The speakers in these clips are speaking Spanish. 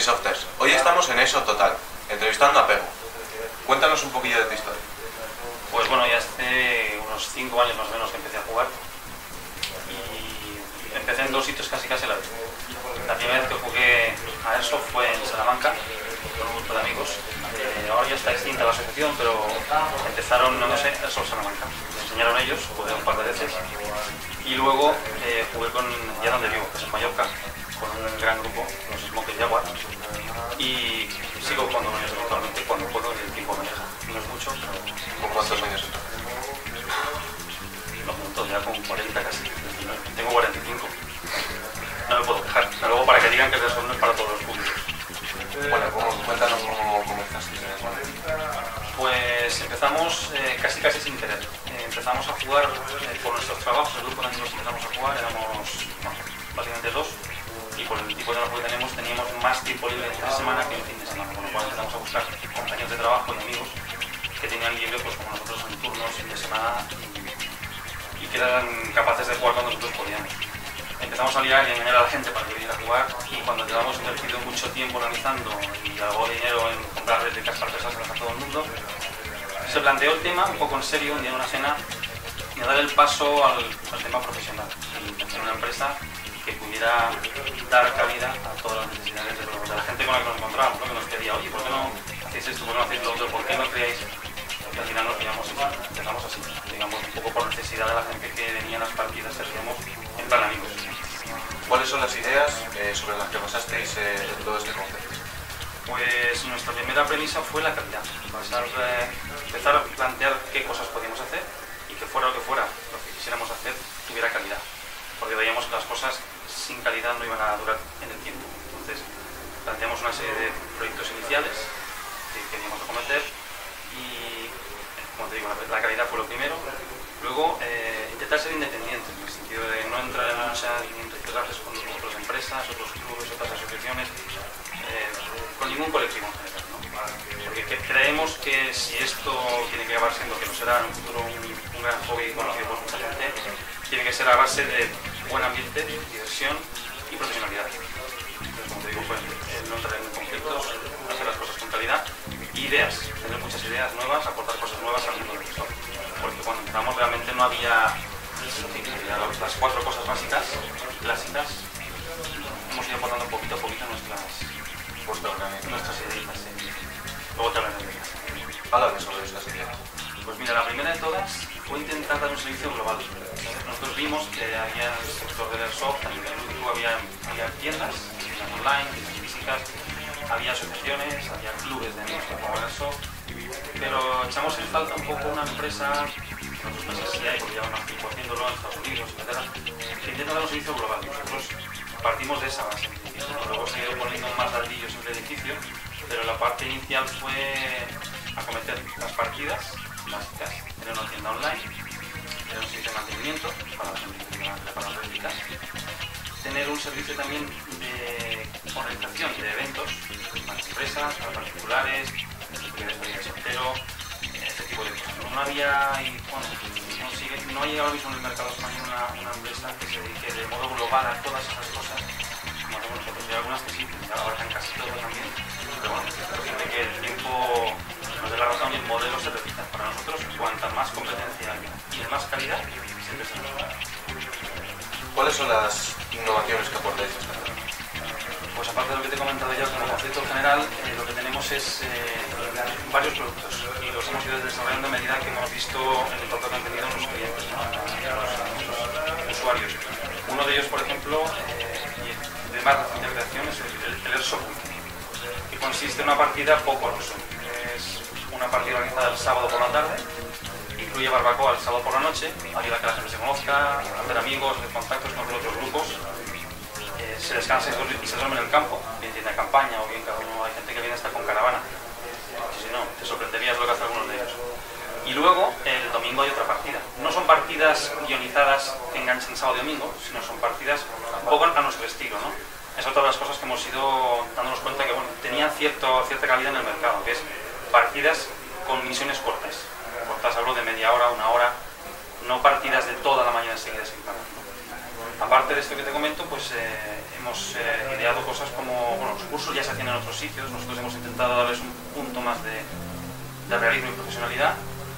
Airsofters. Hoy estamos en ESO Total, entrevistando a Pego. Cuéntanos un poquillo de tu historia. Pues bueno, ya hace unos 5 años más o menos que empecé a jugar y empecé en 2 sitios casi a la vez. La primera vez que jugué a Airsoft fue en Salamanca con un grupo de amigos. Ahora ya está extinta la asociación, pero empezaron, no sé, Airsoft Salamanca. Me enseñaron ellos, jugué un par de veces y luego jugué con ya donde vivo, que es en Mallorca, con un gran grupo, los Smokers Jaguar, y sigo jugando con ellos actualmente cuando puedo y el tiempo me deja. No es mucho, pero... ¿Con cuántos años entonces? Lo monto ya con 40 casi. Tengo 45. No me puedo quejar. Pero luego para que digan que eso no es para todos los públicos. Bueno, cuéntanos cómo comenzaste. Pues empezamos casi sin querer. Empezamos a jugar por nuestros trabajos, el grupo de amigos empezamos a jugar, éramos básicamente 2, y por el tipo de trabajo que teníamos más tiempo libre entre semana que el fin de semana, con lo cual empezamos a buscar compañeros de trabajo y amigos que tenían libre pues como nosotros en turnos, fin de semana, y que eran capaces de jugar cuando nosotros podíamos. Empezamos a liar y a engañar a la gente para que viniera a jugar, y cuando llevamos invertido mucho tiempo organizando y algo de dinero en comprar réplicas para presárselas a todo el mundo, se planteó el tema un poco en serio un día en una cena y a dar el paso al tema profesional y hacer una empresa que pudiera dar cabida a todas las necesidades de la gente con la que nos encontrábamos, ¿no? Que nos pedía, oye, ¿por qué no hacéis esto? ¿Por qué no hacéis lo otro? ¿Por qué no creáis? Y al final nos pillamos así, empezamos así, digamos, un poco por necesidad de la gente que venía a las partidas que hacíamos en plan amigos. ¿Cuáles son las ideas sobre las que basasteis todo este concepto? Pues nuestra primera premisa fue la calidad, empezar a plantear qué cosas podíamos hacer y que fuera lo que fuera, lo que quisiéramos hacer tuviera calidad, porque veíamos que las cosas sin calidad no iban a durar en el tiempo. Entonces planteamos una serie de proyectos iniciales que queríamos acometer y, como te digo, la calidad fue lo primero. Luego intentar ser independientes, en el sentido de no entrar en lucha ni en rifirrafes con otras empresas, otros clubes, otras asociaciones, con ningún colectivo en general, ¿no? Porque creemos que si esto tiene que acabar siendo, que no será en un futuro un gran hobby conocido por mucha gente, tiene que ser a base de buen ambiente, diversión y profesionalidad. Entonces, como te digo, pues, no entrar en conflictos, hacer las cosas con calidad, y ideas, tener muchas ideas nuevas, aportar cosas nuevas al mundo del software. Porque cuando empezamos realmente no había las 4 cosas básicas, clásicas, hemos ido aportando poquito a poquito nuestras ideas. Luego te hablaré de ellas. Háblame sobre estas ideas. Pues mira, la primera de todas fue intentar dar un servicio global. Nosotros vimos que había en el sector del Airsoft, a nivel único, había tiendas online, tiendas físicas, había asociaciones, había clubes de amigos que jugaban Airsoft, pero echamos en falta un poco una empresa, nosotros pensamos que sí hay, porque llevan más tiempo haciéndolo en Estados Unidos, etc., que intenta dar un servicio global. Nosotros partimos de esa base. Luego se ha ido poniendo más ladrillos en el edificio, pero la parte inicial fue acometer las partidas básicas, tener una tienda online, tener un servicio de mantenimiento para la gente que prepara las réplicas, tener un servicio también de organización de eventos para empresas, para particulares, de soltero, este tipo de cosas. No había, y bueno, no hay ahora mismo en el mercado español una empresa que se dedique de modo global a todas esas cosas como hacemos nosotros. Hay algunas que sí, que abarcan casi todo también, pero bueno, depende que el tiempo nos dé la razón y el modelo se repita. Para nosotros, cuanta más competencia y de más calidad, siempre se nos da. ¿Cuáles son las innovaciones que aportáis a esta red? Pues aparte de lo que te he comentado ya como concepto general, lo que tenemos es varios productos y los hemos ido desarrollando a medida que hemos visto el impacto que han tenido los clientes, ¿no? Los usuarios. Uno de ellos, por ejemplo, de más reciente creación es el Airsoft, que consiste en una partida poco al uso. Es una partida organizada el sábado por la tarde, incluye barbacoa el sábado por la noche, ayuda a que la gente se conozca, a hacer amigos, hacer contactos con otros grupos. Se descansa y se duerme en el campo, bien tiene campaña o bien cada uno, hay gente que viene hasta con caravana, si no, te sorprenderías lo que hace algunos de ellos. Y luego, el domingo hay otra partida. No son partidas guionizadas que enganchen sábado y domingo, sino son partidas un poco a nuestro estilo, ¿no? Es otra de las cosas que hemos ido dándonos cuenta que, bueno, tenían cierta calidad en el mercado, que es partidas con misiones cortas. Cortas, hablo de media hora, 1 hora, no partidas de toda la mañana seguida sin parar, ¿no? Aparte de esto que te comento, pues hemos ideado cosas como, bueno, los cursos ya se hacían en otros sitios, nosotros hemos intentado darles un punto más de realismo y profesionalidad.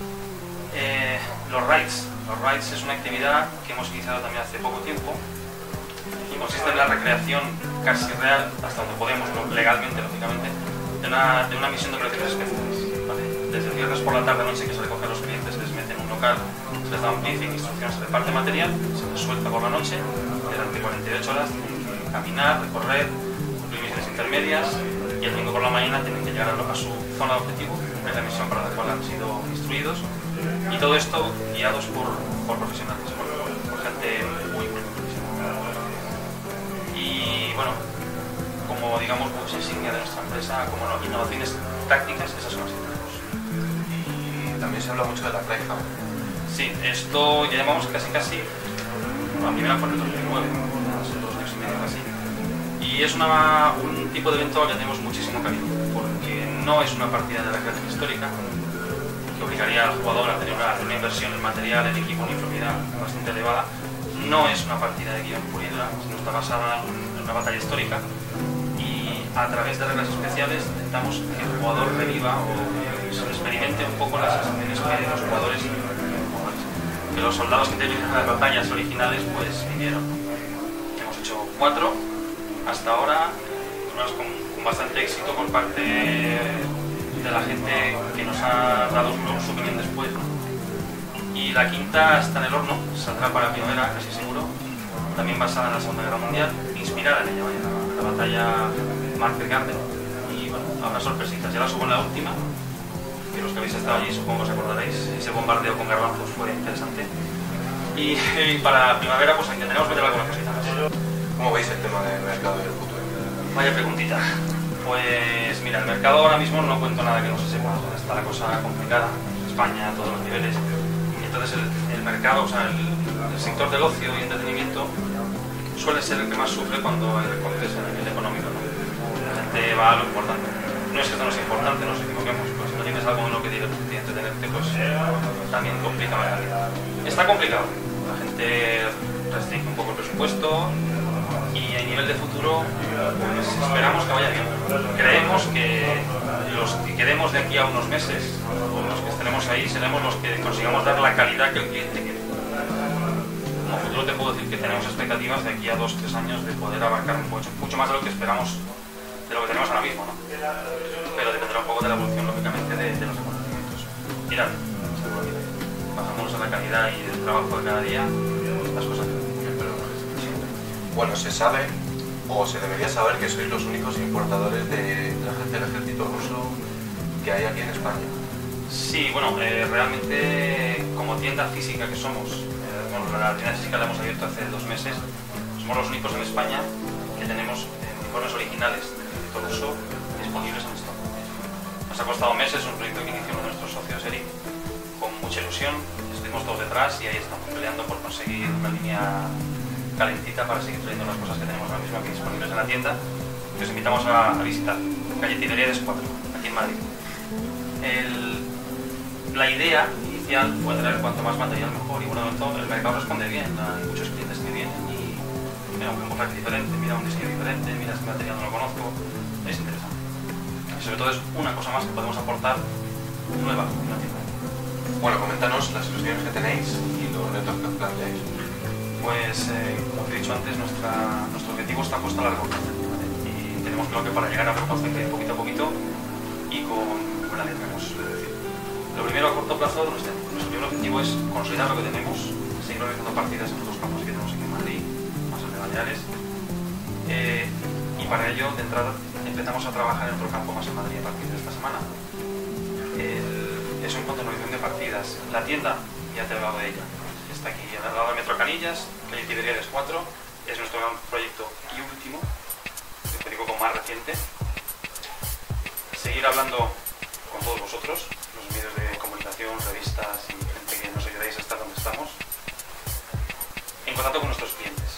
Los rides es una actividad que hemos iniciado también hace poco tiempo y consiste en la recreación casi real, hasta donde podemos, legalmente, lógicamente, de una misión de operaciones especiales, ¿vale? Desde el viernes por la tarde-noche que se recoge a los clientes, se les mete en un local, se les da un briefing, instrucciones, se reparte material, se les suelta por la noche, durante 48 horas tienen que caminar, recorrer, cumplir misiones intermedias y el domingo por la mañana tienen que llegar a su zona de objetivo, que es la misión para la cual han sido instruidos, y todo esto guiados por profesionales, por gente muy profesional. Y bueno, como digamos pues insignia de nuestra empresa, como innovaciones tácticas, esas son las que tenemos. Y también se habla mucho de la Playhouse. Sí, esto ya llevamos casi, la primera fue en el 2009, hace 2 años y medio casi. Y es un tipo de evento al que tenemos muchísimo cariño, porque no es una partida de recreación histórica, que obligaría al jugador a tener una inversión en material, en equipo, en uniformidad bastante elevada. No es una partida de guión pura y dura, sino está basada en una batalla histórica. Y a través de reglas especiales intentamos que el jugador reviva o se experimente un poco las sensaciones que los jugadores, que los soldados que intervienen en las batallas originales pues vivieron. Hemos hecho 4 hasta ahora, con bastante éxito por parte de la gente que nos ha dado su opinión después, ¿no? Y la quinta está en el horno, saldrá para primavera, casi seguro, también basada en la Segunda Guerra Mundial, inspirada en ella, en la batalla Market Garden. Y bueno, habrá sorpresitas. Ya la subo en la última, que los que habéis estado allí supongo os acordaréis, ese bombardeo con garbanzos fue interesante. Y para primavera pues intentaremos meter algunas cositas más. ¿Cómo veis el tema del mercado del futuro? Vaya preguntita. Pues mira, el mercado ahora mismo no cuento nada que no se sepa, está la cosa complicada, España a todos los niveles. Entonces el mercado, o sea, el sector del ocio y entretenimiento suele ser el que más sufre cuando hay recortes a nivel económico, ¿no? La gente va a lo importante. No es que esto no sea importante, no nos equivoquemos, pues si no tienes algo en lo que entretenerte, pues también complica más la vida. Está complicado, la gente restringe un poco el presupuesto y a nivel de futuro pues esperamos que vaya bien. Creemos que los que quedemos de aquí a unos meses, o los que estaremos ahí, seremos los que consigamos dar la calidad que el cliente quiere. Como futuro te puedo decir que tenemos expectativas de aquí a 2-3 años de poder abarcar mucho más de lo que esperamos, de lo que tenemos ahora mismo, ¿no? Pero dependerá un poco de la evolución, lógicamente, de los acontecimientos. Mirad, bajándonos a la calidad y el trabajo de cada día, las cosas cambian. Bueno, se sabe, o se debería saber, que sois los únicos importadores del ejército ruso que hay aquí en España. Sí, bueno, realmente como tienda física que somos, la tienda física la hemos abierto hace 2 meses, somos los únicos en España que tenemos uniformes originales del ejército ruso disponibles en stock. Nos ha costado meses, un proyecto que inició uno de nuestros socios, Eric, con mucha ilusión, estuvimos todos detrás y ahí estamos peleando por conseguir una línea calentita para seguir trayendo las cosas que tenemos ahora mismo aquí disponibles en la tienda, que os invitamos a visitar, calle Tiberíades 4, aquí en Madrid. La idea inicial fue traer cuanto más material mejor y bueno, de todo, el mercado responde bien, hay muchos clientes que vienen y mira un camuflaje diferente, mira un diseño diferente, mira este material no lo conozco, es interesante. Y sobre todo es una cosa más que podemos aportar nueva en la tienda. Bueno, coméntanos las ilusiones que tenéis y los retos que os planteáis. Pues, como te he dicho antes, nuestro objetivo está puesto a largo plazo, ¿vale? Y tenemos claro que para llegar a ver poquito a poquito y con buena letra, como se suele decir. Lo primero, a corto plazo, nuestro primer objetivo es consolidar lo que tenemos, seguir organizando partidas en los 2 campos que tenemos aquí en Madrid, más el de Baleares. Y para ello, de entrada, empezamos a trabajar en otro campo más en Madrid a partir de esta semana. Eso en cuanto a organización de partidas. La tienda, ya te he hablado de ella. Está aquí al lado del Metro Canillas, calle Tiberíades 4, es nuestro gran proyecto y último, te digo como más reciente. Seguir hablando con todos vosotros, los medios de comunicación, revistas y gente que nos ayudáis a estar donde estamos, en contacto con nuestros clientes.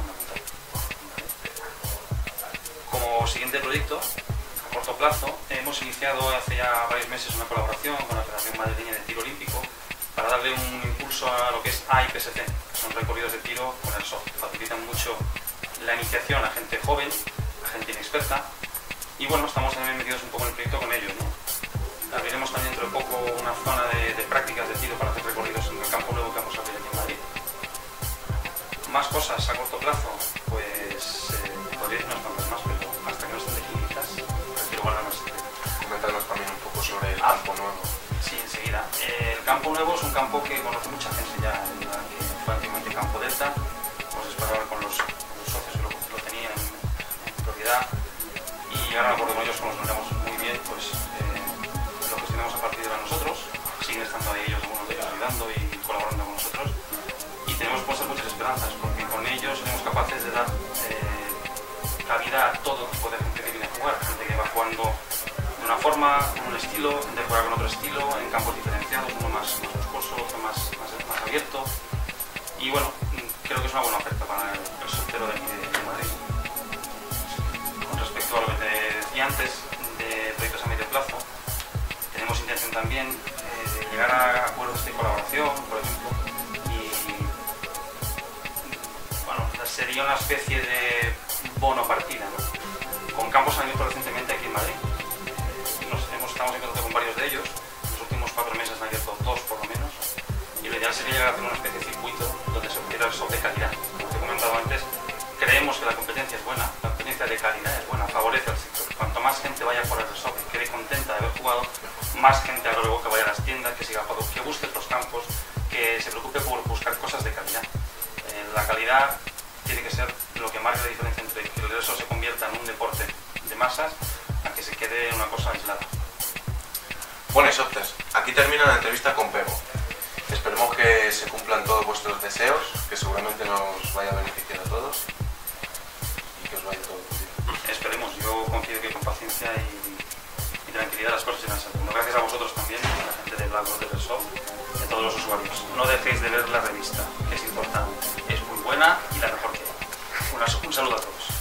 Como siguiente proyecto, a corto plazo, hemos iniciado hace ya varios meses una colaboración con la Federación Madrileña de Tiro Olímpico para darle un impulso a lo que es AIPSC, que son recorridos de tiro con el soft, facilitan mucho la iniciación a gente joven, a gente inexperta, y bueno, estamos también metidos un poco en el proyecto con ellos, ¿no? Abriremos también dentro de poco una zona de prácticas de tiro para hacer recorridos en el campo nuevo que vamos a abrir aquí en Madrid. Más cosas a corto plazo, pues podría decir unas cuantas más, pero hasta que no estén definidas, prefiero guardarme el secreto. Comentarnos también un poco sobre el campo nuevo. Sí, enseguida. El campo nuevo es un campo que conoce mucha gente ya, que fue antiguamente Campo Delta, pues es para hablar con los socios que lo tenían en propiedad, y ahora me acuerdo con ellos, como nos miramos muy bien, pues lo gestionamos a partir de nosotros, siguen estando ahí ellos, algunos de ellos ayudando y colaborando con nosotros, y tenemos puestas muchas esperanzas, porque con ellos seremos capaces de dar cabida a todo tipo de gente que viene a jugar, gente que va jugando de una forma, en un estilo, gente juega con otro estilo, en campos diferenciados, uno más musculoso, otro más abierto, y bueno, creo que es una buena oferta para el soltero de aquí de Madrid. Con respecto a lo que te decía antes de proyectos a medio plazo, tenemos intención también de llegar a acuerdos de colaboración, por ejemplo, y bueno, sería una especie de bono partida, ¿no? Con campos han abierto recientemente aquí en Madrid. Estamos en contacto con varios de ellos. En los últimos 4 meses han abierto 2 por lo menos. Y lo ideal sería llegar a hacer una especie de circuito donde se obtuviera el soft de calidad. Como te he comentado antes, creemos que la competencia es buena, la competencia de calidad es buena, favorece al sector. Cuanto más gente vaya a jugar al soft y quede contenta de haber jugado, más gente habrá luego que vaya a las tiendas, que siga jugando, que busque otros campos, que se preocupe por buscar cosas de calidad. La calidad tiene que ser lo que marque la diferencia entre que el Airsoft se convierta en un deporte de masas a que se quede una cosa aislada. Bueno, Isopters, aquí termina la entrevista con Pego. Esperemos que se cumplan todos vuestros deseos, que seguramente nos vaya a beneficiar a todos y que os vaya todo bien. Esperemos, yo confío que con paciencia y tranquilidad las cosas irán saliendo. Gracias a vosotros también, a la gente de Blackboard, de Airsoft y a todos los usuarios. No dejéis de ver la revista, que es importante, es muy buena y la mejor que hay. Un saludo a todos.